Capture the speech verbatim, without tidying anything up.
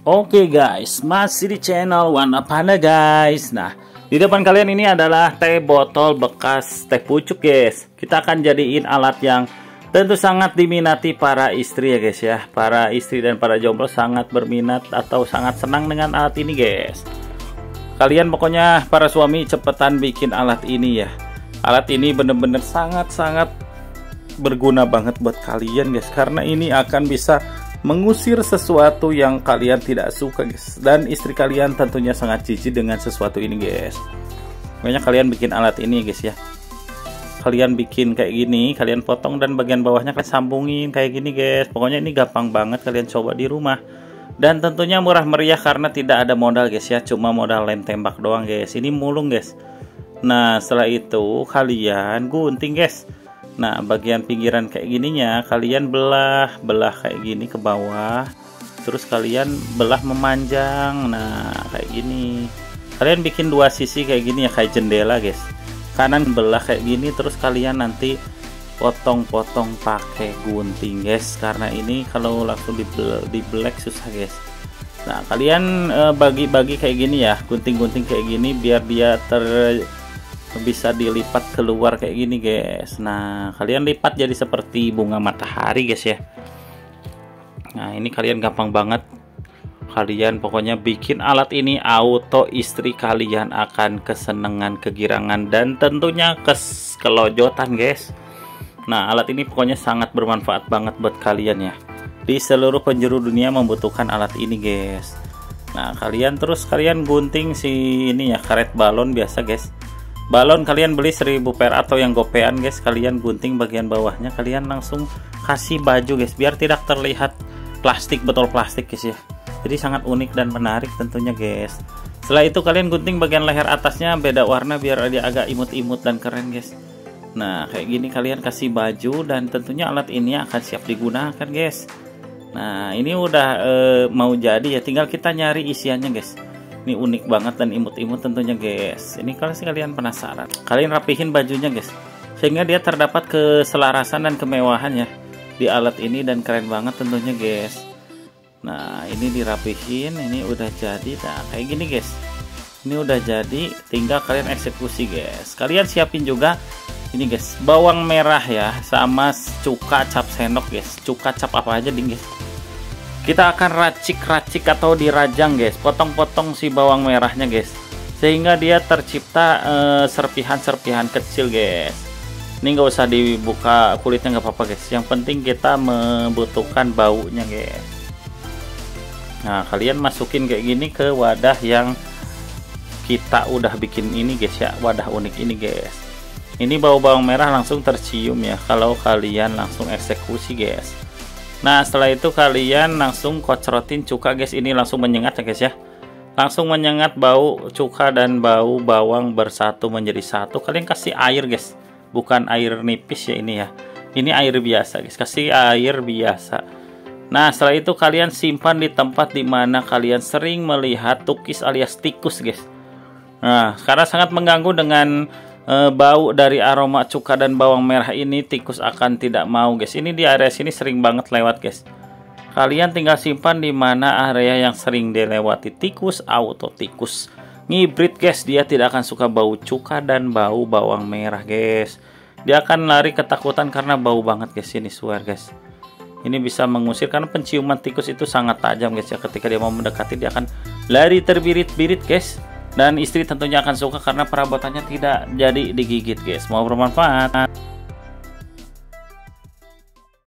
Oke guys, masih di channel Warna Panda guys. Nah, di depan kalian ini adalah teh botol bekas teh pucuk guys. Kita akan jadiin alat yang tentu sangat diminati para istri ya guys ya. Para istri dan para jomblo sangat berminat atau sangat senang dengan alat ini guys. Kalian pokoknya para suami cepetan bikin alat ini ya. Alat ini bener-bener sangat-sangat berguna banget buat kalian guys. Karena ini akan bisa mengusir sesuatu yang kalian tidak suka guys, dan istri kalian tentunya sangat jijik dengan sesuatu ini guys. Makanya kalian bikin alat ini guys ya. Kalian bikin kayak gini, kalian potong dan bagian bawahnya kalian sambungin kayak gini guys. Pokoknya ini gampang banget, kalian coba di rumah. Dan tentunya murah meriah karena tidak ada modal guys ya, cuma modal lem tembak doang guys. Ini mulung guys. Nah setelah itu kalian gunting guys. Nah bagian pinggiran kayak gininya kalian belah belah kayak gini ke bawah, terus kalian belah memanjang. Nah kayak gini kalian bikin dua sisi kayak gini ya, kayak jendela guys. Kanan belah kayak gini, terus kalian nanti potong-potong pakai gunting guys, karena ini kalau langsung di black susah guys. Nah kalian bagi-bagi kayak gini ya, gunting-gunting kayak gini biar dia ter bisa dilipat keluar kayak gini guys. Nah kalian lipat jadi seperti bunga matahari guys ya. Nah ini kalian gampang banget, kalian pokoknya bikin alat ini auto istri kalian akan kesenangan, kegirangan, dan tentunya kes kelojotan guys. Nah alat ini pokoknya sangat bermanfaat banget buat kalian ya. Di seluruh penjuru dunia membutuhkan alat ini guys. Nah kalian terus kalian gunting si ini ya, karet balon biasa guys. Balon kalian beli seribu per atau yang gopean guys, kalian gunting bagian bawahnya, kalian langsung kasih baju guys biar tidak terlihat plastik, botol plastik guys ya. Jadi sangat unik dan menarik tentunya guys. Setelah itu kalian gunting bagian leher atasnya beda warna biar dia agak imut-imut dan keren guys. Nah kayak gini kalian kasih baju dan tentunya alat ini akan siap digunakan guys. Nah ini udah e, mau jadi ya, tinggal kita nyari isiannya guys. Ini unik banget dan imut-imut tentunya guys. Ini kalau kalian penasaran, kalian rapihin bajunya guys, sehingga dia terdapat keselarasan dan kemewahan ya di alat ini, dan keren banget tentunya guys. Nah ini dirapihin, ini udah jadi. Nah kayak gini guys, ini udah jadi, tinggal kalian eksekusi guys. Kalian siapin juga ini guys, bawang merah ya, sama cuka cap sendok guys. Cuka cap apa aja nih guys, kita akan racik-racik atau dirajang guys, potong-potong si bawang merahnya guys, sehingga dia tercipta serpihan-serpihan kecil guys. Ini nggak usah dibuka kulitnya, nggak apa-apa guys, yang penting kita membutuhkan baunya guys. Nah kalian masukin kayak gini ke wadah yang kita udah bikin ini guys ya, wadah unik ini guys. Ini bau bawang merah langsung tercium ya kalau kalian langsung eksekusi guys. Nah setelah itu kalian langsung kocrotin cuka guys, ini langsung menyengat ya guys ya. Langsung menyengat, bau cuka dan bau bawang bersatu menjadi satu. Kalian kasih air guys, bukan air nipis ya ini ya. Ini air biasa guys, kasih air biasa. Nah setelah itu kalian simpan di tempat dimana kalian sering melihat tukis alias tikus guys. Nah karena sangat mengganggu dengan E, bau dari aroma cuka dan bawang merah ini, tikus akan tidak mau guys. Ini di area sini sering banget lewat guys. Kalian tinggal simpan di mana area yang sering dilewati tikus, auto tikus ngibrit guys. Dia tidak akan suka bau cuka dan bau bawang merah guys. Dia akan lari ketakutan karena bau banget guys. Ini swear guys, ini bisa mengusir karena penciuman tikus itu sangat tajam guys ya. Ketika dia mau mendekati dia akan lari terbirit-birit guys. Dan istri tentunya akan suka karena perabotannya tidak jadi digigit guys. Mau bermanfaat.